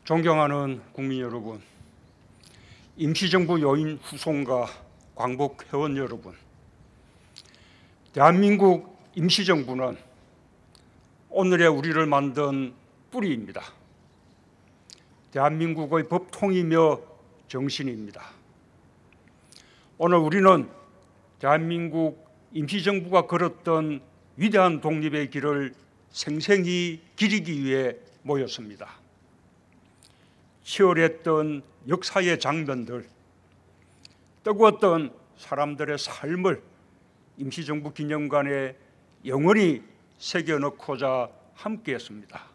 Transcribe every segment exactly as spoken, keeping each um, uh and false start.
존경하는 국민 여러분, 임시정부 요인 후손과 광복 회원 여러분, 대한민국 임시정부는 오늘의 우리를 만든 뿌리입니다. 대한민국의 법통이며 정신입니다. 오늘 우리는 대한민국 임시정부가 걸었던 위대한 독립의 길을 생생히 기리기 위해 모였습니다. 치열했던 역사의 장면들, 뜨거웠던 사람들의 삶을 임시정부 기념관에 영원히 새겨넣고자 함께했습니다.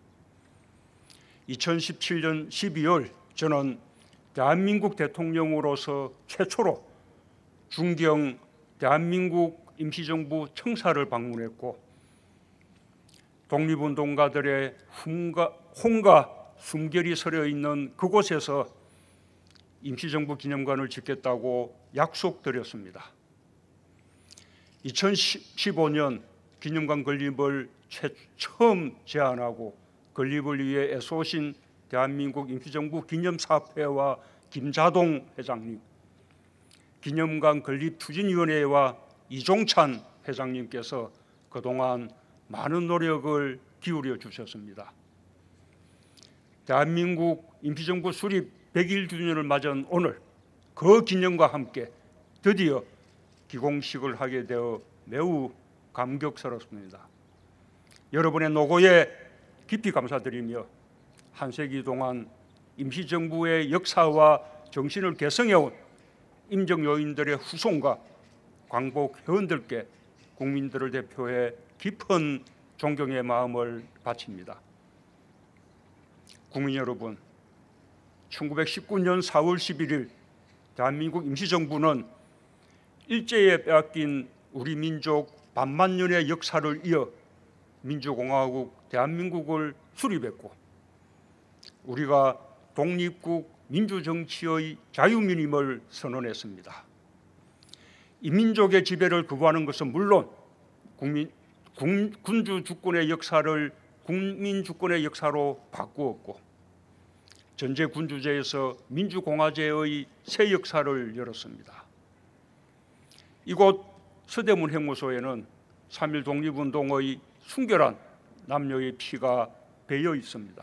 이천십칠 년 십이월 저는 대한민국 대통령으로서 최초로 중경 대한민국 임시정부 청사를 방문했고, 독립운동가들의 홍가, 홍가 숨결이 서려 있는 그곳에서 임시정부 기념관을 짓겠다고 약속드렸습니다. 이천십오 년 기념관 건립을 최, 처음 제안하고 건립을 위해 애써오신 대한민국 임시정부 기념사업회와 김자동 회장님, 기념관 건립추진위원회와 이종찬 회장님께서 그동안 많은 노력을 기울여 주셨습니다. 대한민국 임시정부 수립 백일 주년을 맞은 오늘, 그 기념과 함께 드디어 기공식을 하게 되어 매우 감격스럽습니다. 여러분의 노고에 깊이 감사드리며 한 세기 동안 임시정부의 역사와 정신을 개성해온 임정요인들의 후손과 광복 회원들께 국민들을 대표해 깊은 존경의 마음을 바칩니다. 국민 여러분, 천구백십구 년 사월 십일일 대한민국 임시정부는 일제에 빼앗긴 우리 민족 반만 년의 역사를 이어 민주공화국 대한민국을 수립했고, 우리가 독립국 민주정치의 자유민임을 선언했습니다. 이 민족의 지배를 거부하는 것은 물론 국민, 군, 군주 주권의 역사를 국민 주권의 역사로 바꾸었고, 전제 군주제에서 민주공화제의 새 역사를 열었습니다. 이곳 서대문 행무소에는 삼일 독립운동의 순결한 남녀의 피가 배어 있습니다.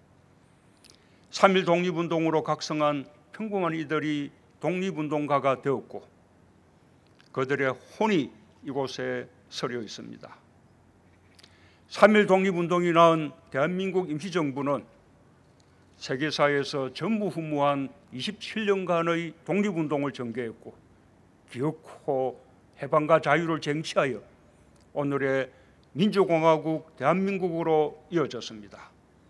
삼일 독립운동으로 각성한 평범한 이들이 독립운동가가 되었고, 그들의 혼이 이곳에 서려 있습니다. 삼일 독립운동이 낳은 대한민국 임시정부는 세계사에서 전무후무한 이십칠 년간의 독립운동을 전개했고, 기어코 해방과 자유를 쟁취하여 오늘의 민주공화국 대한민국으로 이어졌습니다.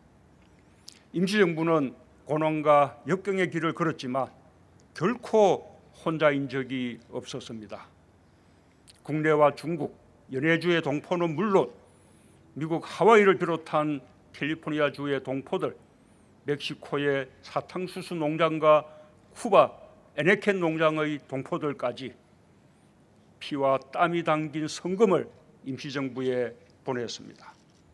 임시정부는 고난과 역경의 길을 걸었지만 결코 혼자인 적이 없었습니다. 국내와 중국, 연해주의 동포는 물론 미국 하와이를 비롯한 캘리포니아주의 동포들, 멕시코의 사탕수수 농장과 쿠바 에네켄 농장의 동포들까지 피와 땀이 담긴 성금을 임시정부에 보냈습니다.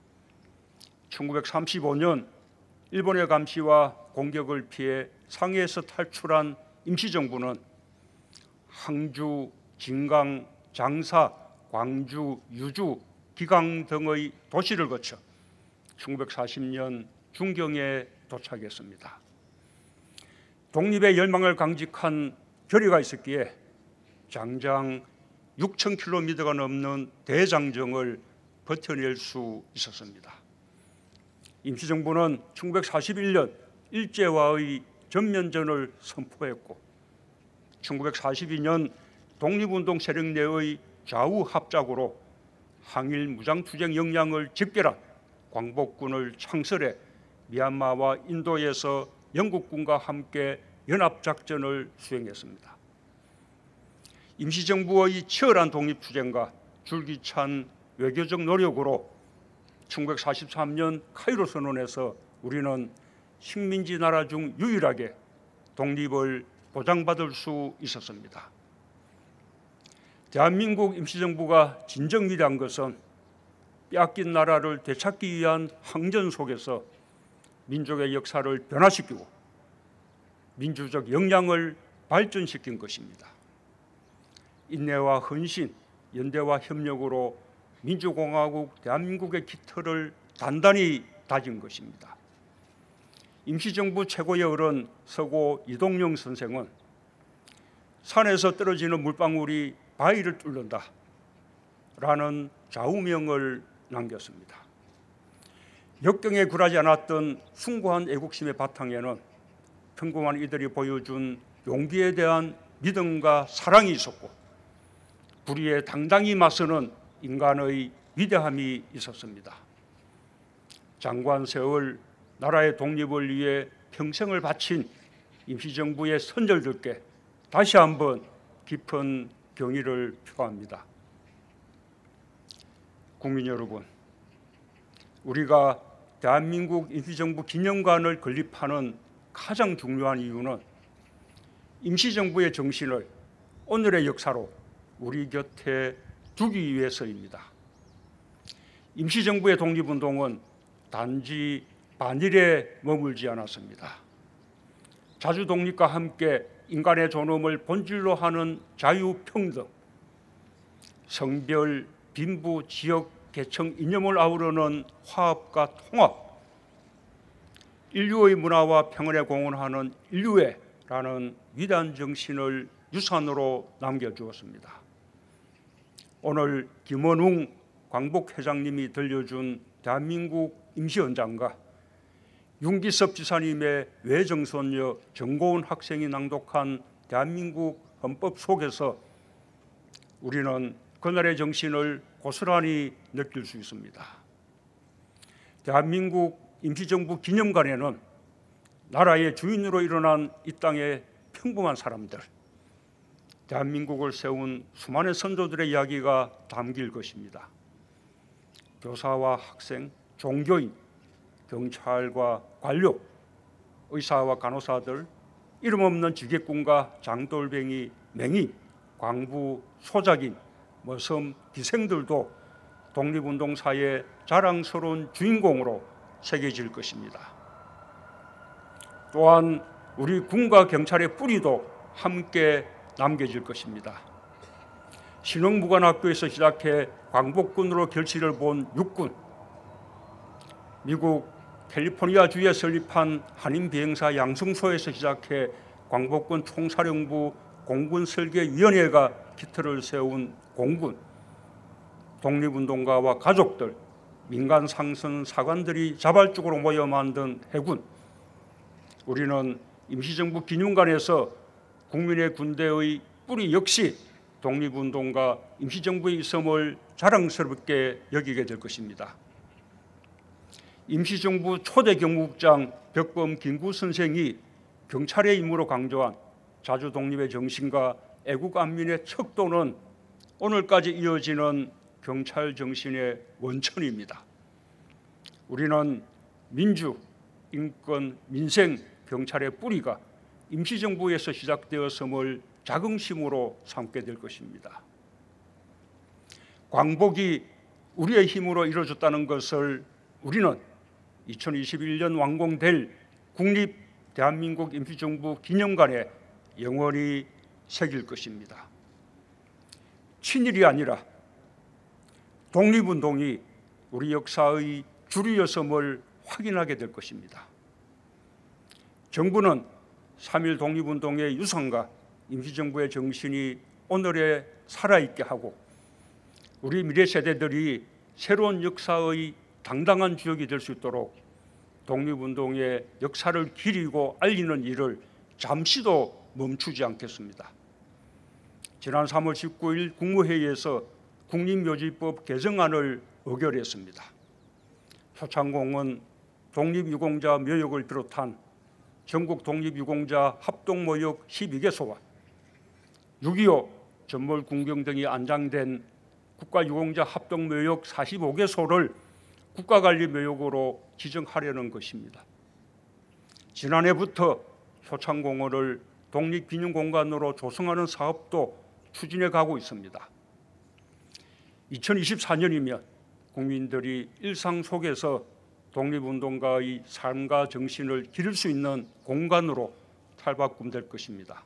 천구백삼십오 년 일본의 감시와 공격을 피해 상해에서 탈출한 임시정부는 항주, 진강, 장사, 광주, 유주, 기강 등의 도시를 거쳐 천구백사십 년 중경에 도착했습니다. 독립의 열망을 강직한 결의가 있었기에 장장 육천 킬로미터가 넘는 대장정을 버텨낼 수 있었습니다. 임시정부는 천구백사십일 년 일제와의 전면전을 선포했고, 천구백사십이 년 독립운동 세력 내의 좌우 합작으로 항일 무장투쟁 역량을 집결한 광복군을 창설해 미얀마와 인도에서 영국군과 함께 연합작전을 수행했습니다. 임시정부의 치열한 독립투쟁과 줄기찬 외교적 노력으로 천구백사십삼 년 카이로 선언에서 우리는 식민지 나라 중 유일하게 독립을 보장받을 수 있었습니다. 대한민국 임시정부가 진정 위대한 것은 빼앗긴 나라를 되찾기 위한 항전 속에서 민족의 역사를 변화시키고 민주적 역량을 발전시킨 것입니다. 인내와 헌신, 연대와 협력으로 민주공화국 대한민국의 기틀을 단단히 다진 것입니다. 임시정부 최고의 어른 서고 이동영 선생은 산에서 떨어지는 물방울이 바위를 뚫는다 라는 좌우명을 남겼습니다. 역경에 굴하지 않았던 숭고한 애국심의 바탕에는 평범한 이들이 보여준 용기에 대한 믿음과 사랑이 있었고 불의에 당당히 맞서는 인간의 위대함이 있었습니다. 장관 세월 나라의 독립을 위해 평생을 바친 임시정부의 선절들께 다시 한번 깊은 경의를 표합니다. 국민 여러분, 우리가 대한민국 임시정부 기념관을 건립하는 가장 중요한 이유는 임시정부의 정신을 오늘의 역사로 우리 곁에 두기 위해서입니다. 임시정부의 독립운동은 단지 반일에 머물지 않았습니다. 자주독립과 함께 인간의 존엄을 본질로 하는 자유평등, 성별, 빈부, 지역, 계층, 이념을 아우르는 화합과 통합, 인류의 문화와 평온에 공헌하는 인류애라는 위대한 정신을 유산으로 남겨주었습니다. 오늘 김원웅 광복회장님이 들려준 대한민국 임시헌장과 윤기섭 지사님의 외정손녀 정고은 학생이 낭독한 대한민국 헌법 속에서 우리는 그날의 정신을 고스란히 느낄 수 있습니다. 대한민국 임시정부 기념관에는 나라의 주인으로 일어난 이 땅의 평범한 사람들, 대한민국을 세운 수많은 선조들의 이야기가 담길 것입니다. 교사와 학생, 종교인, 경찰과 관료, 의사와 간호사들, 이름 없는 지객꾼과 장돌뱅이, 맹인, 광부, 소작인, 머슴, 기생들도 독립운동사의 자랑스러운 주인공으로 새겨질 것입니다. 또한 우리 군과 경찰의 뿌리도 함께 남겨질 것입니다. 신흥무관학교에서 시작해 광복군으로 결실을 본 육군, 미국 캘리포니아주에 설립한 한인비행사 양성소에서 시작해 광복군 총사령부 공군설계위원회가 기틀을 세운 공군, 독립운동가와 가족들, 민간 상선 사관들이 자발적으로 모여 만든 해군, 우리는 임시정부 기념관에서 국민의 군대의 뿌리 역시 독립운동가 임시정부의 있음을 자랑스럽게 여기게 될 것입니다. 임시정부 초대 경무국장 벽범 김구 선생이 경찰의 임무로 강조한 자주독립의 정신과 애국안민의 척도는 오늘까지 이어지는 경찰 정신의 원천입니다. 우리는 민주, 인권, 민생, 경찰의 뿌리가 임시정부에서 시작되었음을 자긍심으로 삼게 될 것입니다. 광복이 우리의 힘으로 이루어졌다는 것을 우리는 이천이십일 년 완공될 국립 대한민국 임시정부 기념관에 영원히 새길 것입니다. 친일이 아니라 독립운동이 우리 역사의 줄이었음을 확인하게 될 것입니다. 정부는 삼일 독립운동의 유산과 임시정부의 정신이 오늘에 살아있게 하고 우리 미래 세대들이 새로운 역사의 당당한 주역이 될 수 있도록 독립운동의 역사를 기리고 알리는 일을 잠시도 멈추지 않겠습니다. 지난 삼월 십구일 국무회의에서 국립묘지법 개정안을 의결했습니다. 표창공은 독립유공자 묘역을 비롯한 전국 독립유공자 합동묘역 십이 개소와 육이오 전몰군경 등이 안장된 국가유공자 합동묘역 사십오 개소를 국가관리묘역으로 지정하려는 것입니다. 지난해부터 효창공원을 독립기념공간으로 조성하는 사업도 추진해 가고 있습니다. 이천이십사 년이면 국민들이 일상 속에서 독립운동가의 삶과 정신을 기를 수 있는 공간으로 탈바꿈될 것입니다.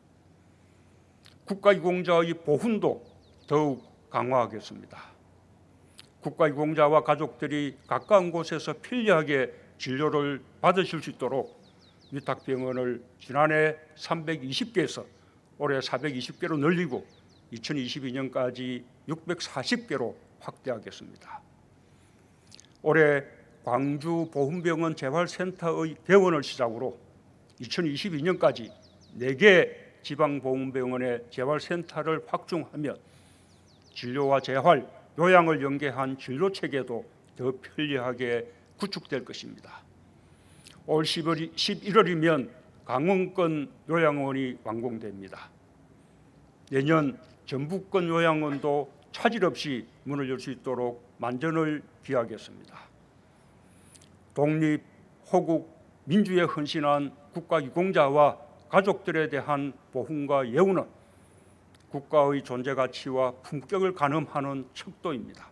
국가유공자의 보훈도 더욱 강화하겠습니다. 국가유공자와 가족들이 가까운 곳에서 편리하게 진료를 받으실 수 있도록 위탁병원을 지난해 삼백이십 개에서 올해 사백이십 개로 늘리고 이천이십이 년까지 육백사십 개로 확대하겠습니다. 올해 광주 보훈병원 재활센터의 개원을 시작으로 이천이십이 년까지 네 개 지방보훈병원의 재활센터를 확충하면 진료와 재활, 요양을 연계한 진료체계도 더 편리하게 구축될 것입니다. 올 십일월이면 강원권 요양원이 완공됩니다. 내년 전북권 요양원도 차질 없이 문을 열 수 있도록 만전을 기하겠습니다. 독립, 호국, 민주에 헌신한 국가유공자와 가족들에 대한 보훈과 예우는 국가의 존재 가치와 품격을 가늠하는 척도입니다.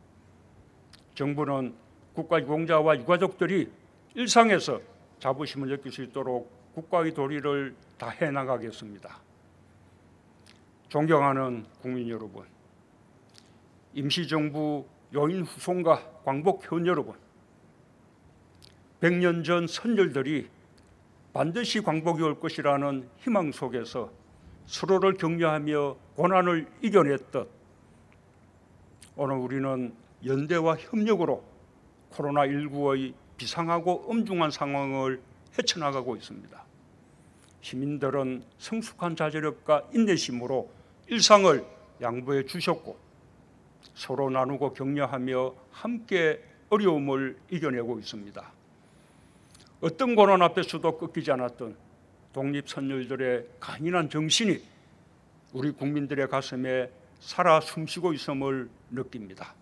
정부는 국가유공자와 유가족들이 일상에서 자부심을 느낄 수 있도록 국가의 도리를 다해 나가겠습니다. 존경하는 국민 여러분, 임시정부 요인 후손과 광복회원 여러분, 백 년 전 선열들이 반드시 광복이 올 것이라는 희망 속에서 서로를 격려하며 고난을 이겨냈듯 오늘 우리는 연대와 협력으로 코로나십구의 비상하고 엄중한 상황을 헤쳐나가고 있습니다. 시민들은 성숙한 자제력과 인내심으로 일상을 양보해 주셨고 서로 나누고 격려하며 함께 어려움을 이겨내고 있습니다. 어떤 고난 앞에서도 꺾이지 않았던 독립선열들의 강인한 정신이 우리 국민들의 가슴에 살아 숨쉬고 있음을 느낍니다.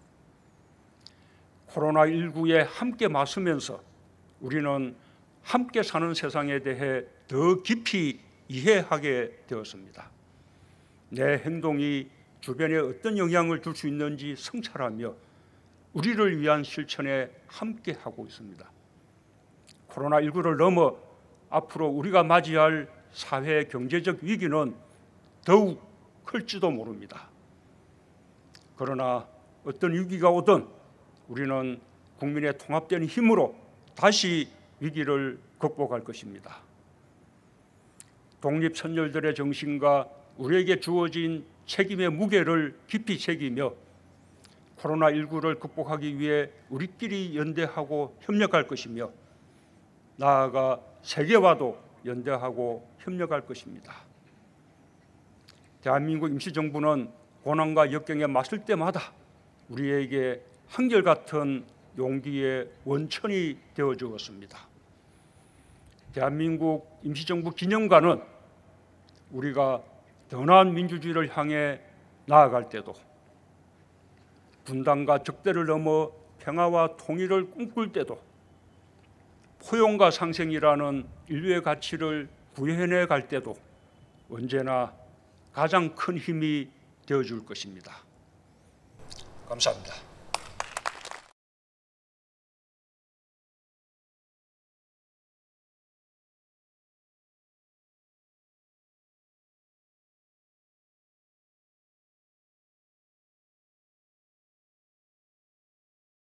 코로나십구에 함께 맞서면서 우리는 함께 사는 세상에 대해 더 깊이 이해하게 되었습니다. 내 행동이 주변에 어떤 영향을 줄 수 있는지 성찰하며 우리를 위한 실천에 함께 하고 있습니다. 코로나십구를 넘어 앞으로 우리가 맞이할 사회 경제적 위기는 더욱 클지도 모릅니다. 그러나 어떤 위기가 오든 우리는 국민의 통합된 힘으로 다시 위기를 극복할 것입니다. 독립선열들의 정신과 우리에게 주어진 책임의 무게를 깊이 새기며 코로나십구를 극복하기 위해 우리끼리 연대하고 협력할 것이며 나아가 세계와도 연대하고 협력할 것입니다. 대한민국 임시정부는 고난과 역경에 맞설 때마다 우리에게 한결같은 용기의 원천이 되어 주었습니다. 대한민국 임시정부 기념관은 우리가 더 나은 민주주의를 향해 나아갈 때도 분단과 적대를 넘어 평화와 통일을 꿈꿀 때도 포용과 상생이라는 인류의 가치를 구현해 갈 때도 언제나 가장 큰 힘이 되어줄 것입니다. 감사합니다.